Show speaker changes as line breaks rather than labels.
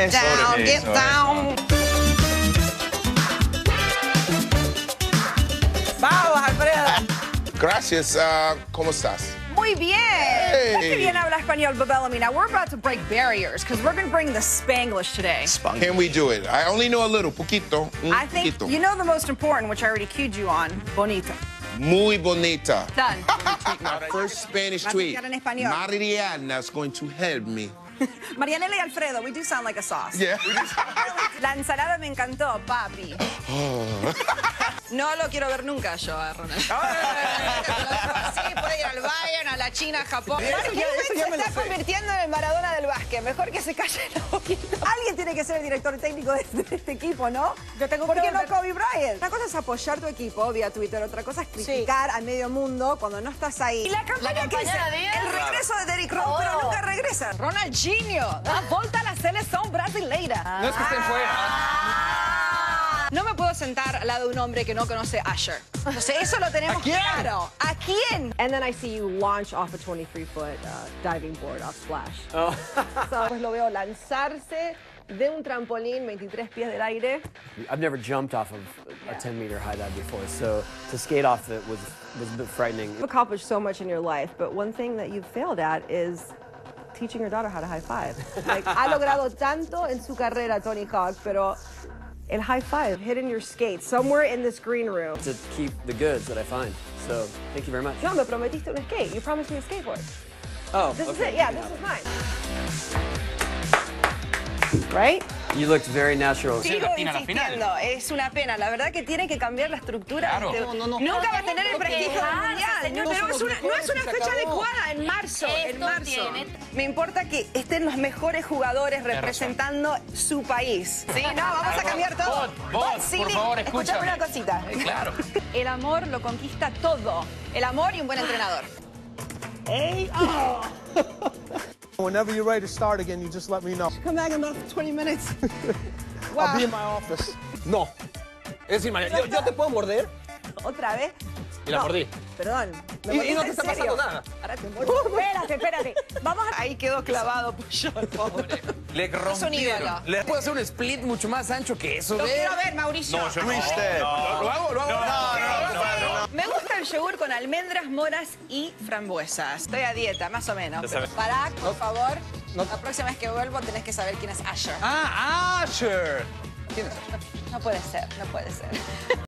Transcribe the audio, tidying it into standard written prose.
Get down, get down. Vamos, Alfredo.
Gracias. ¿Cómo estás?
Muy bien.
Hey.
Qué bien habla español, Bellamy. Now, we're about to break barriers because we're going to bring the Spanglish today.
Can we do it? I only know a little, poquito.
I think
Poquito.
you know the most important, which I already cued you on, bonita.
Muy bonita.
Done.
First Spanish
Vas a
tweet.
quedar en español.
Mariana's going to help me.
Marianela y Alfredo, we do sound like a sauce.
Yeah.
La ensalada me encantó, papi. No lo quiero ver nunca yo a Ronald. Sí, puede ir al Bayern, a la China, a Japón. Mark Ewing se está convirtiendo en el Maradona del básquet. Mejor que se calle la boquita. Alguien tiene que ser el director técnico de este equipo, ¿no? ¿Por qué no Kobe Bryant? Una cosa es apoyar tu equipo vía Twitter, otra cosa es criticar al medio mundo cuando no estás ahí. Y la campaña que dice, el regreso de Derrick Rose, pero nunca regresa. Ronaldinho, da volta a la selección brasileira.
No es que estén fuera.
No me puedo sentar al lado de un hombre que no conoce a Usher. Entonces, eso lo tenemos claro. ¿A quién?
And then I see you launch off a 23-foot diving board off Splash.
Oh.
So, pues lo veo lanzarse de un trampolín 23 pies del aire.
I've never jumped off of a 10-meter high dive before, so to skate off it was a bit frightening.
You've accomplished so much in your life, but one thing that you've failed at is teaching your daughter how to high five. Like, ha logrado tanto en su carrera, Tony Hawk, pero el high five hidden your skates somewhere in this green room.
To keep the goods that I find. So thank you very much.
No, me prometiste un skate. You promised me a skateboard.
Oh,
This
okay.
is it. Yeah, this is mine. Right?
You looked very natural.
Sigo insistiendo, es una pena. La verdad que tiene que cambiar la estructura.
Claro.
Nunca va a tener el prestigio del mundial.
señor.
Pero no es una fecha adecuada, en marzo. En marzo. Me importa que estén los mejores jugadores representando su país. Sí, no, vamos a cambiar todo.
Vos, por favor,
escúchame una cosita.
Claro.
El amor lo conquista todo. El amor y un buen entrenador.
Hey.
Whenever you're ready to start again, you just let me know.
Come back in about 20 minutes.
I'll be in my office.
No. Es decir, María, ¿yo te puedo morder?
¿Otra vez?
Y la mordí.
Perdón.
Y no te está pasando nada.
Ahora te muerdo. Espérate. Vamos a...
Ahí quedó clavado Puyol, pobre.
Le
Es un
rompieron.
ídolo.
Le puedo hacer un split mucho más ancho que eso.
Lo quiero ver, Mauricio.
No, yo no.
¿Lo hago? No.
Me gusta el yogur con almendras, moras y frambuesas. Estoy a dieta, más o menos. Pará, por favor. La próxima vez que vuelvo tenés que saber quién es Usher.
Ah, Asher.
No puede ser, no puede ser.